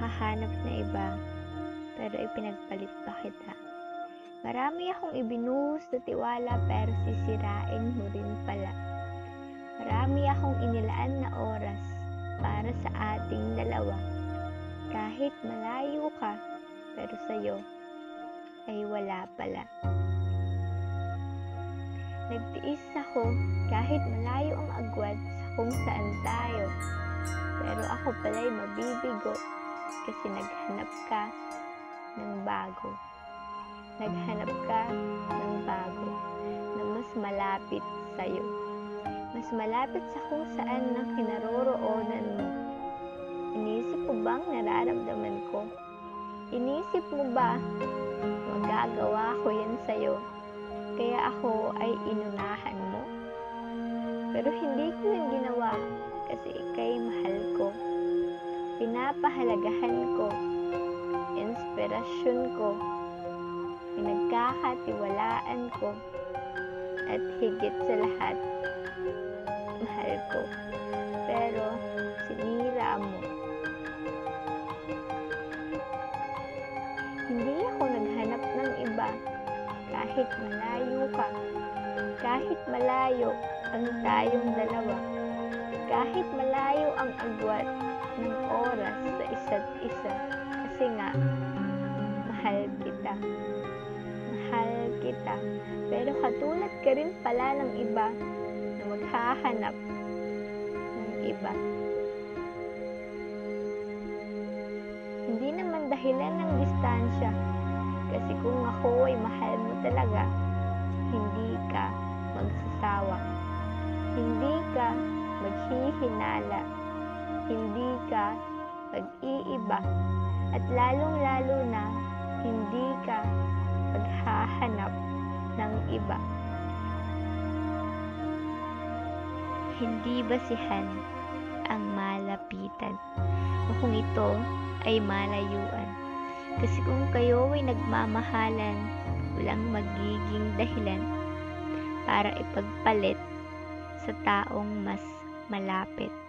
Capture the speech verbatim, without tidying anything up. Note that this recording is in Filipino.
makahanap na iba, pero ipinagpalit pa kita. Marami akong ibinuhos na tiwala pero sisirain mo rin pala. Marami akong inilaan na oras para sa ating dalawa. Kahit malayo ka, pero sa'yo ay wala pala. Nagtiis ako kahit malayo ang agwat sa kung saan tayo. Pero ako pala'y mabibigo kasi naghanap ka ng bago. Naghanap ka ng bago na mas malapit sa'yo. Mas malapit sa kung saan ang kinaroroonan mo. Inisip mo bang nararamdaman ko? Inisip mo ba magagawa ko yan sa'yo? Kaya ako ay inunahan mo? Pero hindi ko yung ginawa kasi ika'y mahal ko. Pinapahalagahan ko. Inspirasyon ko. Pinagkakatiwalaan ko. At higit sa lahat, mahal ko. Pero sinira mo. Hindi ako naghanap ng iba. Kahit malayo ka. Kahit malayo ang tayong dalawa. Kahit malayo ang agwat ng oras sa isa't isa. Kasi nga, mahal kita. Mahal kita. Pero katulad ka rin pala ng iba na maghahanap ng iba. Hindi naman dahilan ng distansya. Kasi kung ako ay mahal mo talaga, hindi ka magsasawa. Hindi ka maghihinala. Hindi ka mag-iiba. At lalong-lalo na, hindi ka maghahanap ng iba. Hindi basihan ang malapitan o kung ito ay malayuan. Kasi kung kayo ay nagmamahalan, walang magiging dahilan para ipagpalit sa taong mas malapit.